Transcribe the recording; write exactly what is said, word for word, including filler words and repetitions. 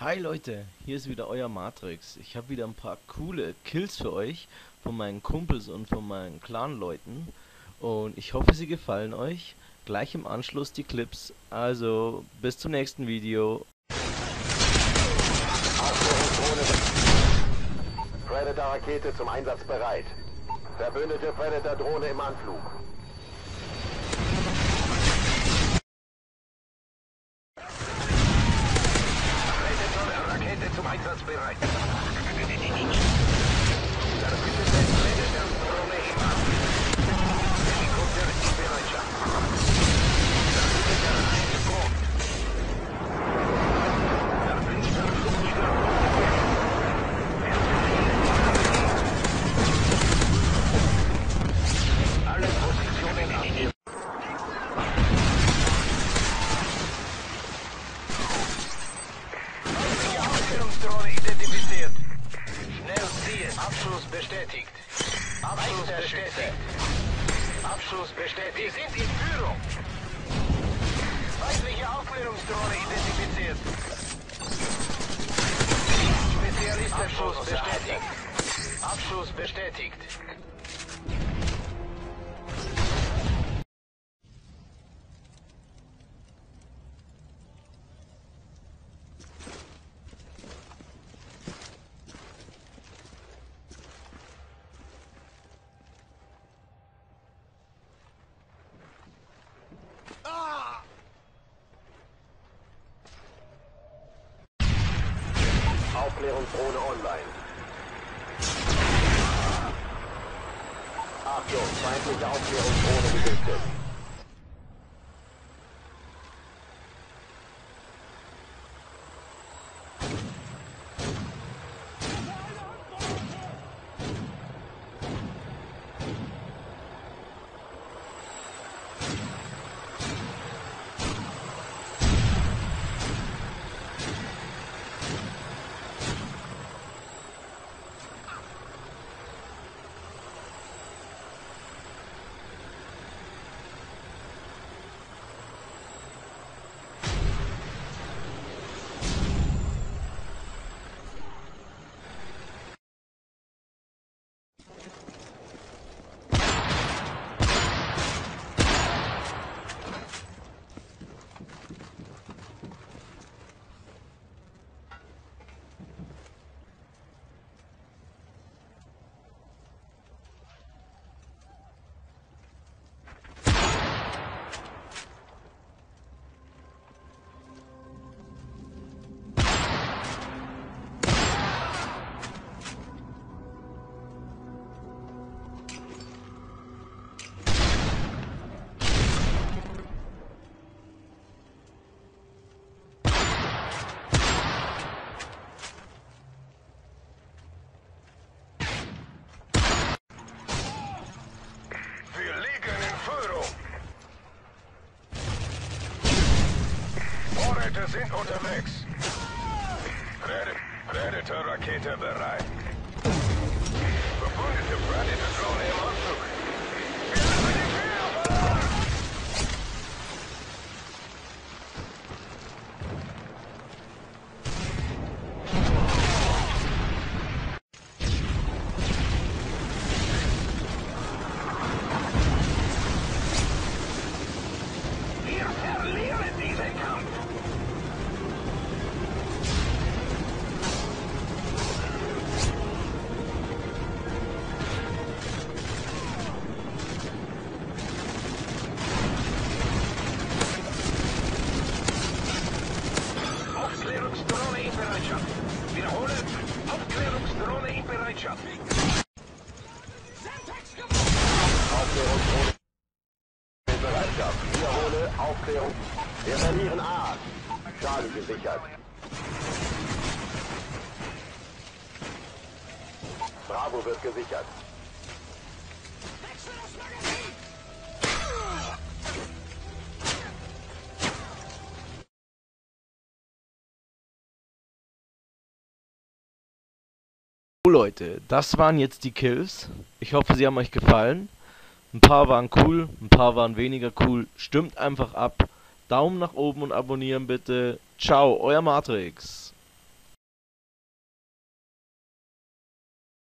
Hi Leute, hier ist wieder euer Matrix. Ich habe wieder ein paar coole Kills für euch von meinen Kumpels und von meinen Clan-Leuten und ich hoffe, sie gefallen euch. Gleich im Anschluss die Clips, also bis zum nächsten Video. Predator-Rakete zum Einsatz bereit. Verbündete Predator-Drohne im Anflug. Predator-Rakete zum Einsatz bereit. Verbündete Predator-Drohne im Anflug. Helikopter in Bereitschaft. Verbündeter eingebrockt. Verbündeter Flugzeug. Alle Positionen aktiv. Die Aufklärungsdrohne identifiziert. Schnell ziehen. Abschuss bestätigt. Abschuss bestätigt. Abschuss bestätigt. Wir sind in Führung. Feindliche Aufklärungsdrohne identifiziert. Spezialist Abschuss bestätigt. Abschuss bestätigt. Aufklärungsdrohne online. Achtung, feindliche Aufklärungsdrohne gesichtet. Sind unterwegs. Predator-Rakete bereit. Verbündete Predator-Drohne im Anflug. Wir haben die Führung! Wir verlieren diesen Kampf! Aufklärungsdrohne in Bereitschaft. Wiederhole. Aufklärungsdrohne in Bereitschaft. Aufklärungsdrohne in Bereitschaft. Wiederhole. Aufklärung. Wir verlieren A. Charlie gesichert. Bravo wird gesichert. So Leute, das waren jetzt die Kills. Ich hoffe, sie haben euch gefallen. Ein paar waren cool, ein paar waren weniger cool. Stimmt einfach ab. Daumen nach oben und abonnieren bitte. Ciao, euer Matrix.